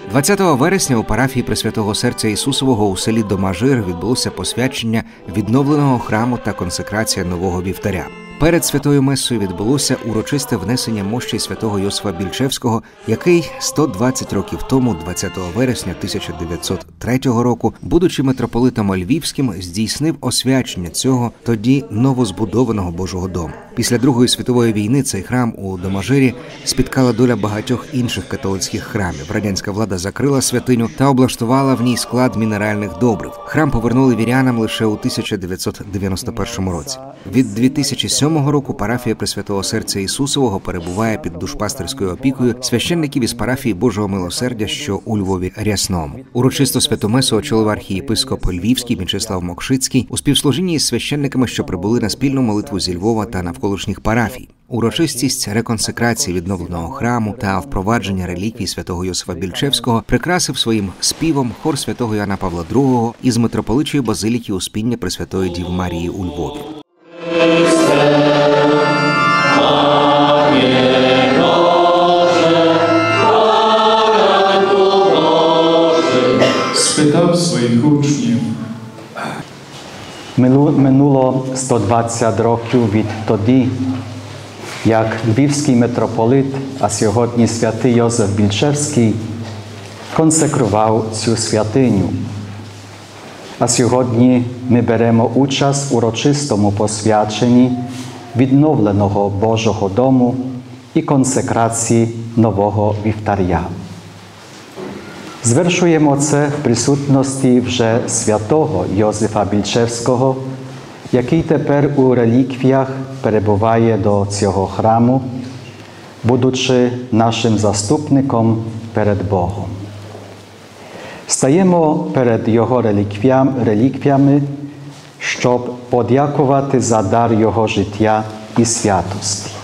20 вересня у парафії Пресвятого Серця Ісусового у селі Домажир відбулося посвячення відновленого храму та консекрація нового вівтаря. Перед святою месою відбулося урочисте внесення мощей святого Йосифа Більчевського, який 120 років тому, 20 вересня 1903 року, будучи митрополитом Львівським, здійснив освячення цього тоді новозбудованого Божого дому. Після Другої світової війни цей храм у Домажирі спіткала доля багатьох інших католицьких храмів. Радянська влада закрила святиню та облаштувала в ній склад мінеральних добрив. Храм повернули вірянам лише у 1991 році. Від 2007 року парафія Пресвятого Серця Ісусового перебуває під душпастерською опікою священників із парафії Божого Милосердя, що у Львові Рясному. Урочисто святу месу очолив архієпископ Львівський Мічеслав Мокшицький у співслужінні із священниками, що прибули на спільну молитву зі Львова та навколишніх парафій. Урочистість реконсекрації відновленого храму та впровадження реліквій святого Йосифа Більчевського прикрасив своїм співом хор святого Іоанна Павла II із митрополичої базиліки Успіння Пресвятої Діви Марії у Львові. Спитав своїх учнів. Минуло 120 років відтоді, як львівський митрополит, а сьогодні святий Йосиф Більчевський, консекрував цю святиню. А сьогодні ми беремо участь у урочистому посвяченні відновленого Божого дому і консекрації нового вівтаря. Звершуємо це в присутності вже святого Йосифа Більчевського, який тепер у реліквіях перебуває до цього храму, будучи нашим заступником перед Богом. Стаємо перед його реліквіями, щоб подякувати за дар його життя і святості.